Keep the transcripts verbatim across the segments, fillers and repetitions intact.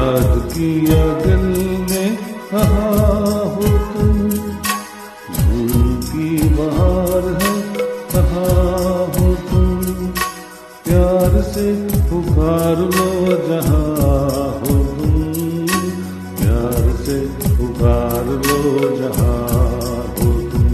याद किया दिल ने कहाँ हो तुम, धूम की बहार है कहाँ हो तुम, प्यार से पुकार लो जहाँ हो तुम, प्यार से पुकार लो जहाँ हो तुम।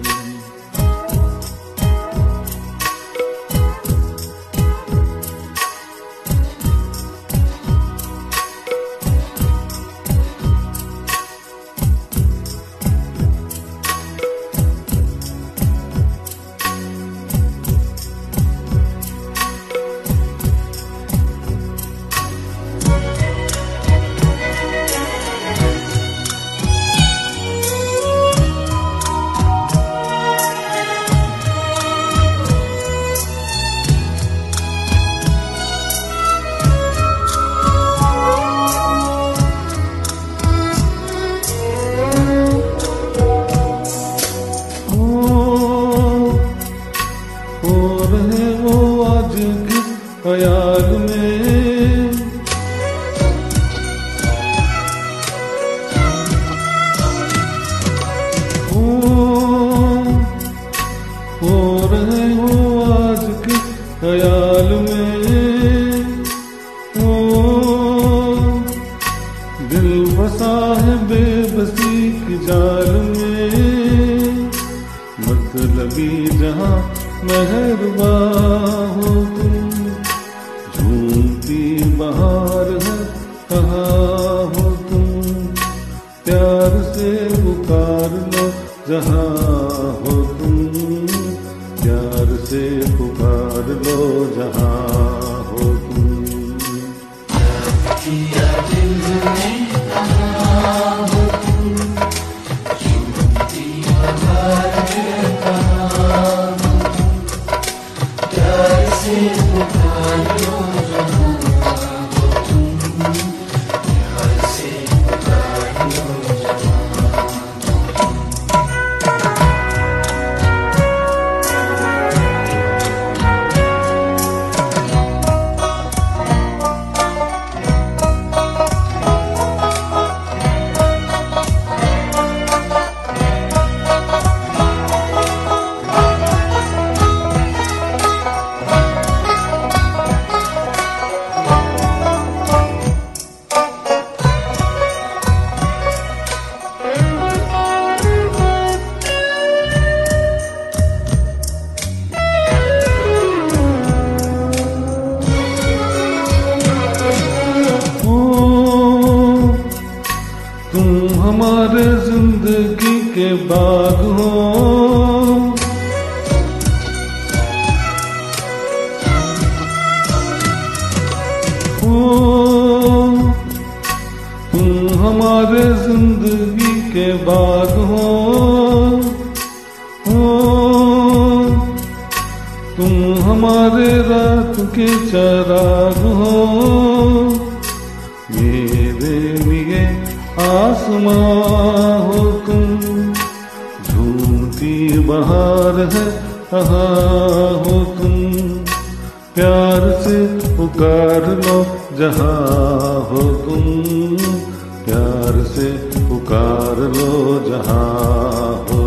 ख्याल में हो हो रहे हो आज के ख्याल में, हो दिल बसा है बेबसी की जाल में, मतलबी जहाँ मेहरबा हो तुम, झूमती बहार है कहाँ हो तुम, प्यार से पुकार लो जहाँ हो तुम, प्यार से पुकार लो जहाँ हो तुम। किया दिल ने कहाँ हो तुम, झूमती बहार है कहाँ हो तुम, प्यार से पुकार लो जहाँ हो तुम, प्यार से पुकार लो जहाँ हो तुम। तुम हमारे जिंदगी के बाग हो, हो तुम हमारे जिंदगी के बाग हो, हो तुम हमारे रात के चराग हो, मेरे लिए आसमां हो तुम, झूमती बहार है कहाँ हो तुम, प्यार से पुकार लो जहाँ हो तुम, प्यार से पुकार लो जहाँ हो